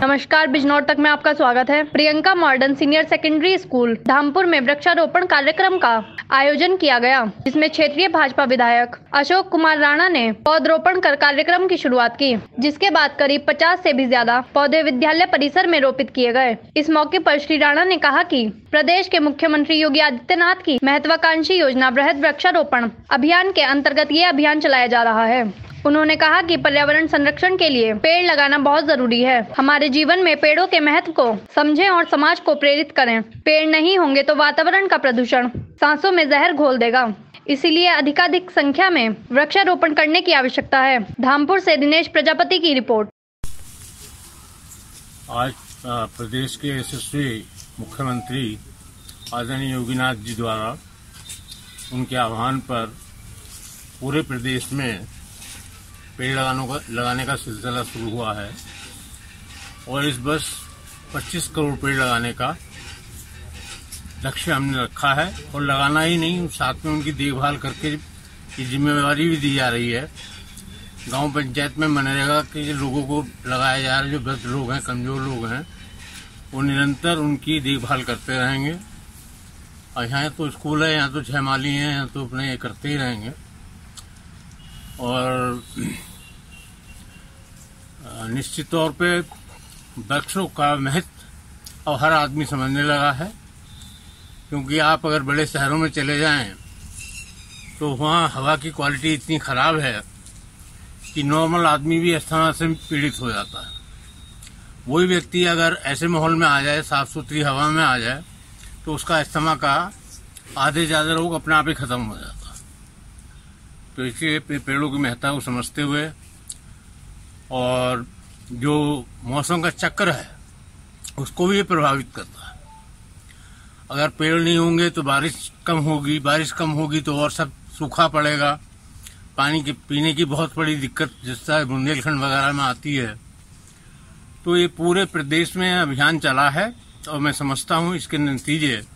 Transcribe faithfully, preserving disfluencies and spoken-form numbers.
नमस्कार, बिजनौर तक में आपका स्वागत है। Priyanka modern senior secondary school Dhampur में वृक्षारोपण कार्यक्रम का आयोजन किया गया, जिसमें क्षेत्रीय भाजपा विधायक अशोक कुमार राणा ने पौधरोपण कर कार्यक्रम की शुरुआत की, जिसके बाद करीब पचास से भी ज्यादा पौधे विद्यालय परिसर में रोपित किए गए। इस मौके पर श्री राणा ने कहा कि प्रदेश के मुख्यमंत्री योगी आदित्यनाथ की महत्वाकांक्षी योजना बृहद वृक्षारोपण अभियान के अंतर्गत ये अभियान चलाया जा रहा है। उन्होंने कहा कि पर्यावरण संरक्षण के लिए पेड़ लगाना बहुत जरूरी है। हमारे जीवन में पेड़ों के महत्व को समझें और समाज को प्रेरित करें। पेड़ नहीं होंगे तो वातावरण का प्रदूषण सांसों में जहर घोल देगा, इसीलिए अधिकाधिक संख्या में वृक्षारोपण करने की आवश्यकता है। धामपुर से दिनेश प्रजापति की रिपोर्ट। आज प्रदेश के यशस्वी मुख्यमंत्री आदरणीय योगीनाथ जी द्वारा उनके आह्वान पर पूरे प्रदेश में पेड़ लगाने का लगाने का सिलसिला शुरू हुआ है और इस वर्ष पच्चीस करोड़ पेड़ लगाने का लक्ष्य हमने रखा है। और लगाना ही नहीं, साथ में उनकी देखभाल करके की जिम्मेवारी भी दी जा रही है। गांव पंचायत में मनरेगा के लोगों को लगाया जा रहा है, जो वृद्ध लोग हैं, कमजोर लोग हैं, वो निरंतर उनकी देखभाल करते रहेंगे। और यहाँ तो स्कूल है, यहाँ तो छह माली हैं, यहाँ तो अपने ये करते ही रहेंगे। और निश्चित तौर पे वृक्षों का महत्व और हर आदमी समझने लगा है, क्योंकि आप अगर बड़े शहरों में चले जाएं तो वहाँ हवा की क्वालिटी इतनी खराब है कि नॉर्मल आदमी भी अस्थमा से पीड़ित हो जाता है। वही व्यक्ति अगर ऐसे माहौल में आ जाए, साफ सुथरी हवा में आ जाए, तो उसका अस्थमा का आधे ज्यादा रोग अपने आप ही खत्म हो जाता है। तो इसलिए पेड़ों की महत्ता को समझते हुए और जो मौसम का चक्र है उसको भी ये प्रभावित करता है। अगर पेड़ नहीं होंगे तो बारिश कम होगी, बारिश कम होगी तो और सब सूखा पड़ेगा, पानी के पीने की बहुत बड़ी दिक्कत जिस तरह बुंदेलखंड वगैरह में आती है। तो ये पूरे प्रदेश में अभियान चला है और मैं समझता हूँ इसके नतीजे